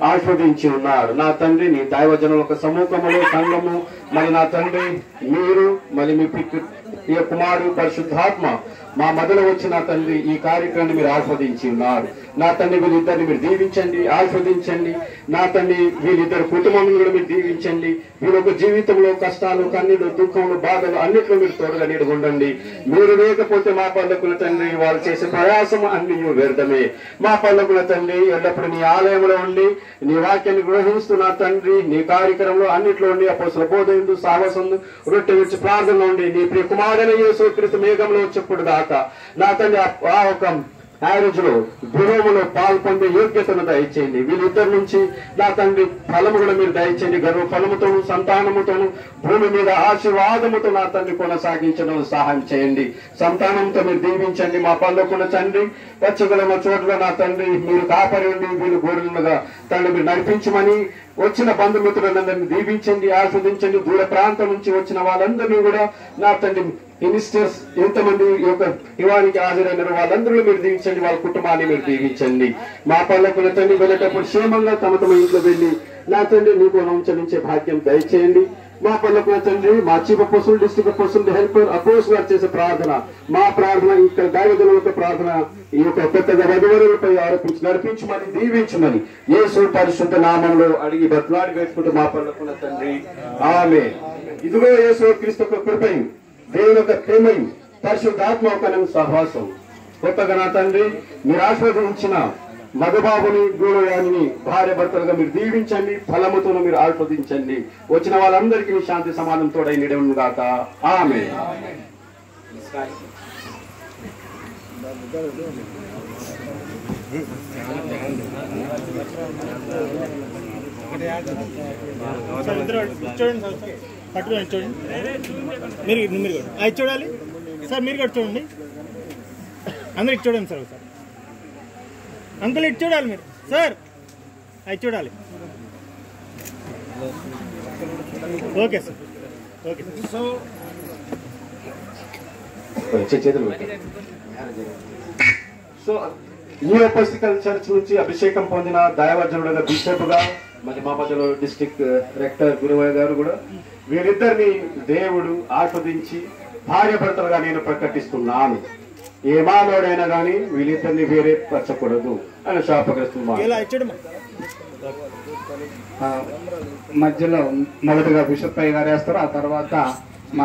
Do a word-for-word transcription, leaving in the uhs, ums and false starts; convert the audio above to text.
ఆస్వాదించి ఉన్నాడు. నా తండ్రి నీ దైవజనుల ఒక సమూహములు సంఘము మరి నా తండ్రి మీరు మరి మీ ఈ కుమారుడు పరిశుద్ధాత్మ మా మధ్యలో వచ్చిన తండ్రి ఈ కార్యక్రమాన్ని మీరు ఆస్వాదించి ఉన్నారు. నా తండ్రి వీళ్ళిద్దరిని మీరు దీవించండి, ఆస్వాదించండి. నా తండ్రి వీళ్ళిద్దరు కుటుంబం కూడా మీరు దీవించండి. వీళ్ళొక జీవితంలో కష్టాలు, కన్నీళ్ళు, దుఃఖములు, బాధలు అన్నిట్లో మీరు తోడుగా నీడుగుండండి. మీరు లేకపోతే మా పల్లకుల తండ్రి వాళ్ళు చేసే ప్రయాసం అన్ని వ్యర్థమే. మా పల్లకుల తండ్రి ఎల్లప్పుడూ నీ ఆలయంలో ఉండి నీ వాక్యాన్ని గ్రహిస్తున్న తండ్రి నీ కార్యక్రమంలో అన్నిట్లో ఉండి అపోస్తల బోధందు సాహసందు రొట్టె విడిచి ప్రార్థనలో ఉండి నీ ప్రియ కుమారుడైన యేసుక్రీస్తు మేఘంలో వచ్చేప్పుడు దాకా నా తండ్రి ఆ ఒక మ్యారేజ్ లో గృహములో పాల్పొందే యోగ్యతను దయచేయండి. వీళ్ళిద్దరి నుంచి నా తండ్రి ఫలము కూడా మీరు దయచేయండి. గర్వ ఫలముతోను సంతానముతోను భూమి మీద ఆశీర్వాదముతో నా తండ్రి కొనసాగించడం సహాయం చేయండి. సంతానంతో మీరు దీవించండి. మా పల్లకున్న తండ్రి వచ్చగలమ చోట్ల నా తండ్రి మీరు కాపరి ఉండి వీళ్ళు గోరులుగా తండ్రి మీరు నడిపించమని వచ్చిన బంధుమిత్రులందరినీ దీవించండి, ఆస్వాదించండి. దూర ప్రాంతం నుంచి వచ్చిన వాళ్ళందరినీ కూడా నా తండ్రి మినిస్టర్స్ ఎంతమంది యొక్క యువానికి హాజరైనారు వాళ్ళందరూ మీరు దీవించండి. వాళ్ళ కుటుంబాన్ని మీరు దీవించండి. మా పల్లకుల తండ్రి వెళ్ళేటప్పుడు క్షేమంగా తమ తమ ఇంట్లో వెళ్ళి నా తండ్రి నీకు ఉంచనించే భాగ్యం దయచేయండి. మా పల్లకుల తండ్రి మా chief apostle district apostle helper అపోస్ గారు చేసే ప్రార్థన మా ప్రార్థన ఇక్కడ దైవజనుల యొక్క ప్రార్థన ఈ యొక్క పెద్దగా వధువరులపై ఆరోపించి నడిపించమని దీవించమని యేసు పరిశుద్ధ నామంలో అడిగి బట్లాడి వేసుకుంటూ మా పల్లకుల తండ్రి ఆమేన్. ఇదిగో యేసు క్రీస్తు యొక్క కృపయు దేవుని యొక్క ప్రేమయు పరిశుద్ధాత్మ యొక్క సహవాసం కొత్తగా నా తండ్రి మీరు ఆస్వాదించిన మగబాబుని గూడయాని భార్య భర్తలుగా మీరు దీవించండి. ఫలముతో మీరు ఆస్వాదించండి. వచ్చిన వాళ్ళందరికీ మీ శాంతి సమాధానం తోడై నిడవును గాక ఆమేన్. పట్టుకోండి చూడండి. మీరు మీరు కూడా అది చూడాలి సార్. మీరు కూడా చూడండి. అందరికి చూడండి సార్. ఒకసారి అంకుల్ ఇటు చూడాలి మీరు సార్. అది చూడాలి. Okay sir. Okay so so new apostolic church నుంచి అభిషేకం పొందిన దైవజనుడుగా బిషప్ గా మరి మా మధ్యలో డిస్ట్రిక్ట్ రెక్టర్ గురువయ్య గారు కూడా వీరిద్దరిని దేవుడు ఆస్వాదించి భార్య భర్తలుగా నేను ప్రకటిస్తున్నాను. ఏ మానవుడైనా కానీ వీళ్ళిద్దరిని వేరే పరచకూడదు అని శాపగ్రస్తున్నారు. మధ్యలో మొదటగా బిషప్ అయ్య గారు వేస్తారు. ఆ తర్వాత